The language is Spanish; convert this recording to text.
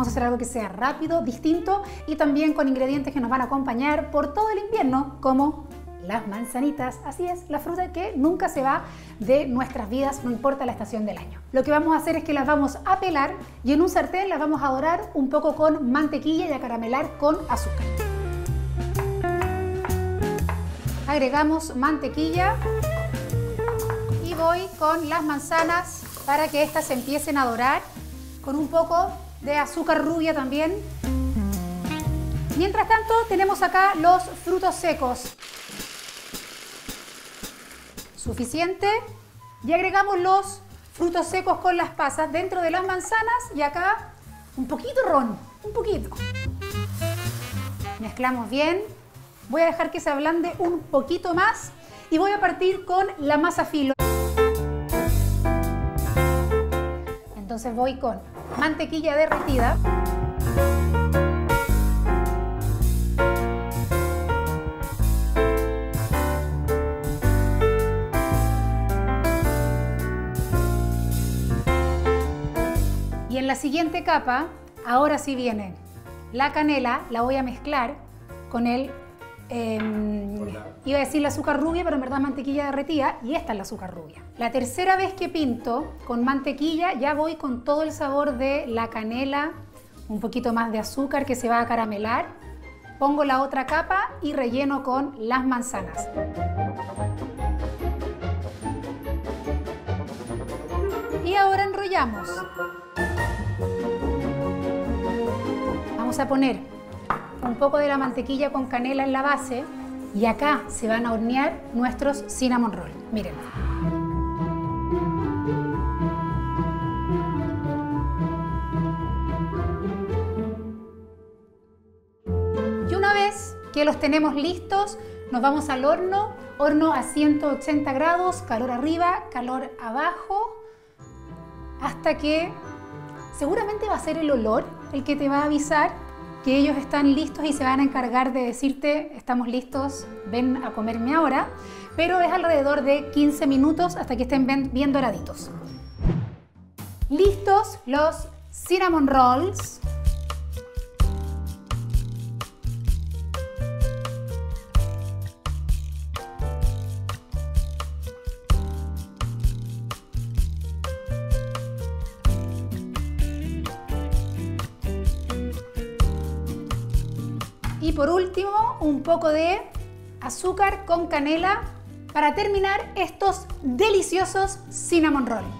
Vamos a hacer algo que sea rápido, distinto y también con ingredientes que nos van a acompañar por todo el invierno, como las manzanitas. Así es, la fruta que nunca se va de nuestras vidas, no importa la estación del año. Lo que vamos a hacer es que las vamos a pelar y en un sartén las vamos a dorar un poco con mantequilla y a caramelar con azúcar. Agregamos mantequilla y voy con las manzanas para que estas se empiecen a dorar con un poco de azúcar rubia también. Mientras tanto tenemos acá los frutos secos. Suficiente. Y agregamos los frutos secos con las pasas dentro de las manzanas y acá un poquito ron, un poquito. Mezclamos bien. Voy a dejar que se ablande un poquito más y voy a partir con la masa filo. Entonces voy con mantequilla derretida. Y en la siguiente capa, ahora sí viene la canela, la voy a mezclar con el, iba a decir el azúcar rubia, pero en verdad mantequilla derretida, y esta es la azúcar rubia. La tercera vez que pinto con mantequilla, ya voy con todo el sabor de la canela, un poquito más de azúcar que se va a caramelar. Pongo la otra capa y relleno con las manzanas. Y ahora enrollamos. Vamos a poner un poco de la mantequilla con canela en la base y acá se van a hornear nuestros cinnamon roll. Miren. Y una vez que los tenemos listos, nos vamos al horno. Horno a 180 grados, calor arriba, calor abajo, hasta que seguramente va a ser el olor el que te va a avisar que ellos están listos y se van a encargar de decirte: estamos listos, ven a comerme ahora. Pero es alrededor de 15 minutos hasta que estén bien doraditos. Listos los cinnamon rolls. Y por último, un poco de azúcar con canela para terminar estos deliciosos cinnamon roll.